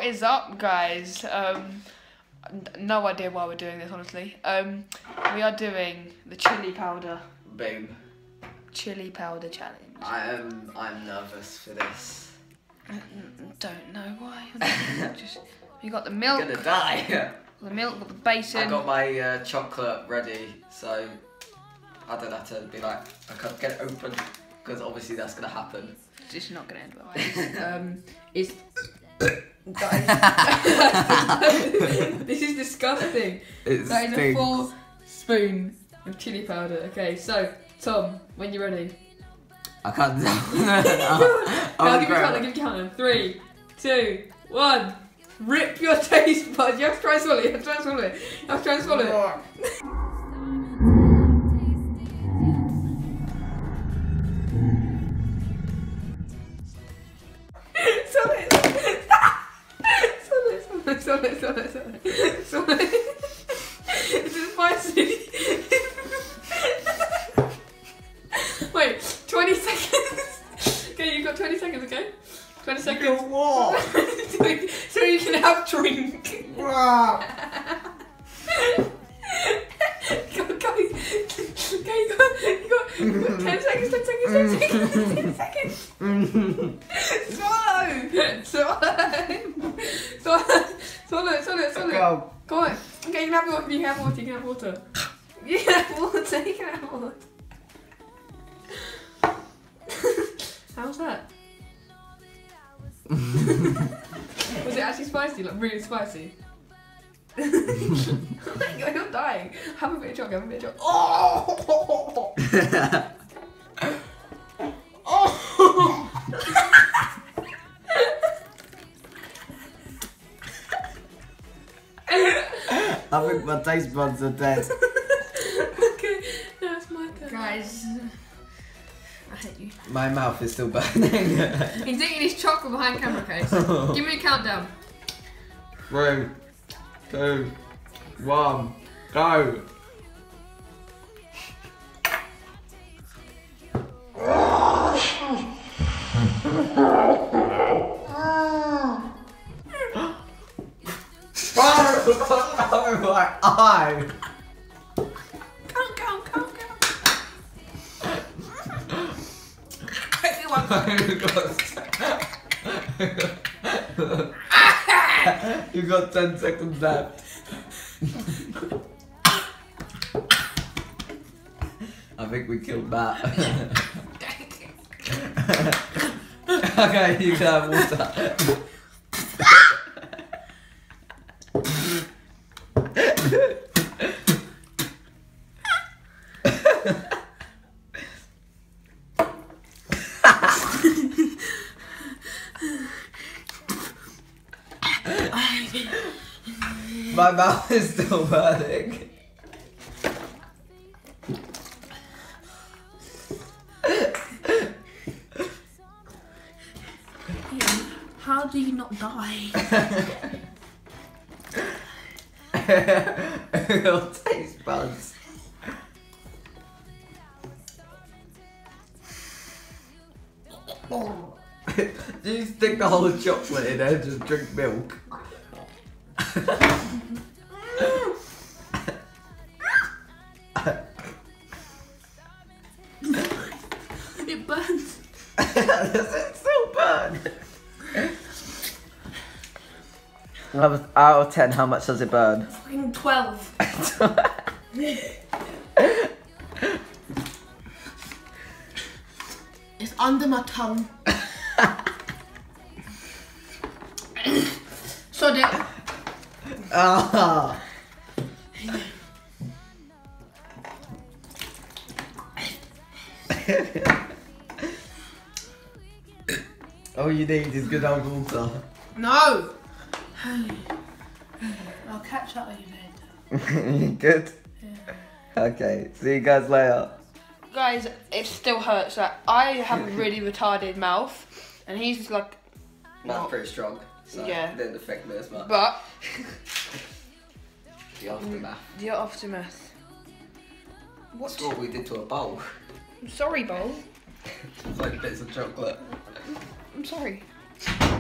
What is up, guys? No idea why we're doing this, honestly. We are doing the chili powder. Boom. Chili powder challenge. I'm nervous for this. Don't know why. Just you got the milk. I'm gonna die. The milk, got the basin. I got my chocolate ready, so I don't have to be like, I can't get it open because obviously that's gonna happen. It's just not gonna end well. It's guys. This is disgusting. That is a full spoon of chili powder. Okay, so Tom, when you're ready. I can't tell. I'll give you a count. 3, 2, 1. Rip your taste buds. You have to try and swallow it. You have to try and swallow it. You have to try and swallow it. Swallow it. This is spicy. Wait, 20 seconds. Okay, you've got 20 seconds, okay? 20 seconds. What? so you can have drink. Wow. Go. Okay, you got 10 seconds, 10 seconds, 10 seconds. Swallow. Go on. Okay, you can have water. You can have water. How's that? Was it actually spicy? Like really spicy? Oh my god, you're dying. Have a bit of chocolate, Oh! Oh! I think my taste buds are dead. Okay, now it's my turn. Guys, I hate you. My mouth is still burning. He's eating his chocolate behind camera, okay? So give me a countdown. 3, 2, 1, go. Oh my eye! Count. You got 10 seconds left. I think we killed that. Okay, you can have water. My mouth is still burning. How do you not die? Your taste buds. Do you stick the whole chocolate in there and just drink milk? It burns. Does it still burn? Out of 10, how much does it burn? Fucking 12. It's under my tongue. Sod it. Ah. All you need is good old water. No. I'll catch up with you later. You good? Yeah. Okay, see you guys later. Guys, it still hurts. Like, I have a really retarded mouth, and he's just like. That's pretty strong. So yeah. It didn't affect me as much. But. The aftermath. The aftermath. That's what we did to a bowl. I'm sorry, bowl. It's like bits of chocolate. I'm sorry.